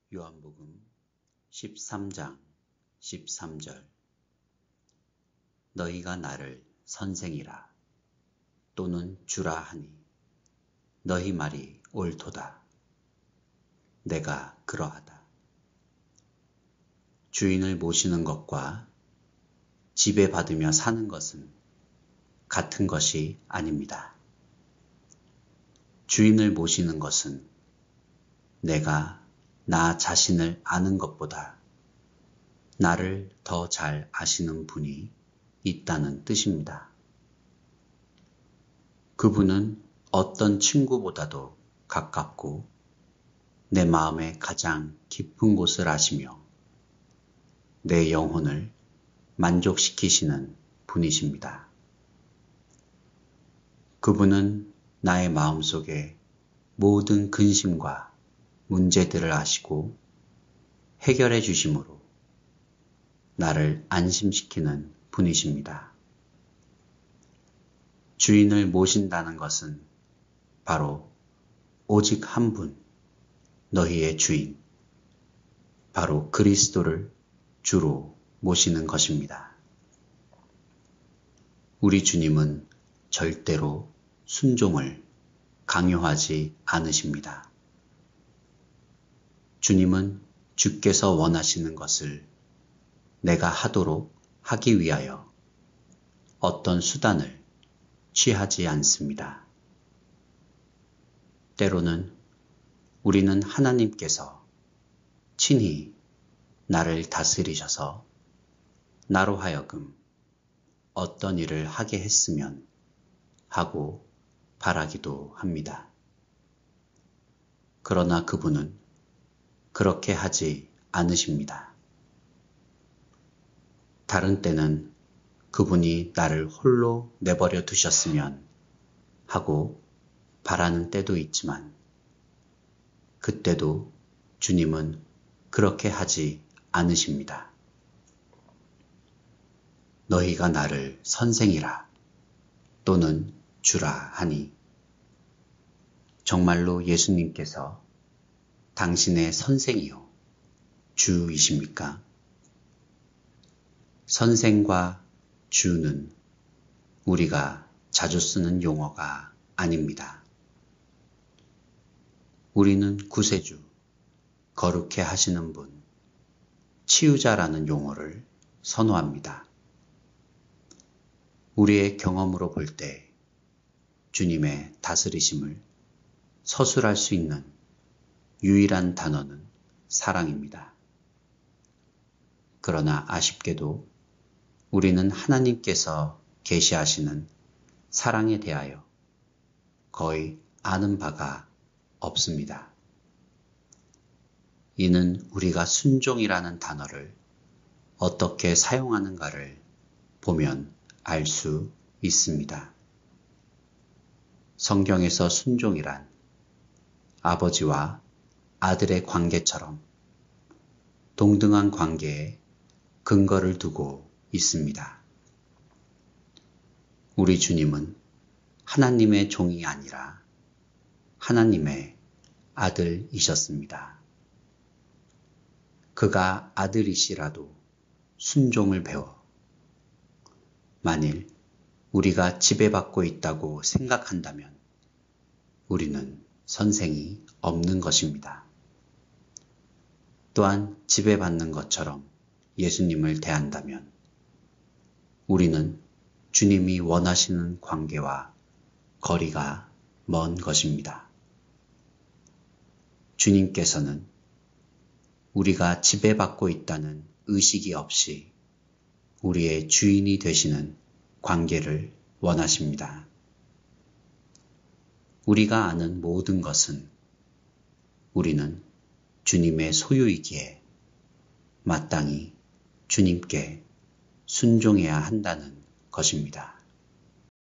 요한복음 13장 13절 너희가 나를 선생이라 또는 주라 하니 너희 말이 옳도다. 내가 그러하다. 주인을 모시는 것과 지배받으며 사는 것은 같은 것이 아닙니다. 주인을 모시는 것은 내가 나 자신을 아는 것보다 나를 더 잘 아시는 분이 있다는 뜻입니다. 그분은 어떤 친구보다도 가깝고 내 마음의 가장 깊은 곳을 아시며 내 영혼을 만족시키시는 분이십니다. 그분은 나의 마음속에 모든 근심과 문제들을 아시고 해결해 주심으로 나를 안심시키는 분이십니다. 주인을 모신다는 것은 바로 오직 한 분, 너희의 주인, 바로 그리스도를 주로 모시는 것입니다. 우리 주님은 절대로 순종을 강요하지 않으십니다. 주님은 주께서 원하시는 것을 내가 하도록 하기 위하여 어떤 수단을 취하지 않습니다. 때로는 우리는 하나님께서 친히 나를 다스리셔서 나로 하여금 어떤 일을 하게 했으면 하고 바라기도 합니다. 그러나 그분은 그렇게 하지 않으십니다. 다른 때는 그분이 나를 홀로 내버려 두셨으면 하고 바라는 때도 있지만 그때도 주님은 그렇게 하지 않으십니다. 너희가 나를 선생이라 또는 주라 하니 정말로 예수님께서 당신의 선생이요 주이십니까? 선생과 주는 우리가 자주 쓰는 용어가 아닙니다. 우리는 구세주, 거룩해 하시는 분, 치유자라는 용어를 선호합니다. 우리의 경험으로 볼 때 주님의 다스리심을 서술할 수 있는 유일한 단어는 사랑입니다. 그러나 아쉽게도 우리는 하나님께서 계시하시는 사랑에 대하여 거의 아는 바가 없습니다. 이는 우리가 순종이라는 단어를 어떻게 사용하는가를 보면 알 수 있습니다. 성경에서 순종이란 아버지와 아들의 관계처럼 동등한 관계에 근거를 두고 있습니다. 우리 주님은 하나님의 종이 아니라 하나님의 아들이셨습니다. 그가 아들이시라도 순종을 배워 만일 우리가 지배받고 있다고 생각한다면 우리는 선생이 없는 것입니다. 또한 지배받는 것처럼 예수님을 대한다면 우리는 주님이 원하시는 관계와 거리가 먼 것입니다. 주님께서는 우리가 지배받고 있다는 의식이 없이 우리의 주인이 되시는 관계를 원하십니다. 우리가 아는 모든 것은 우리는 주님의 소유이기에 마땅히 주님께 순종해야 한다는 것입니다.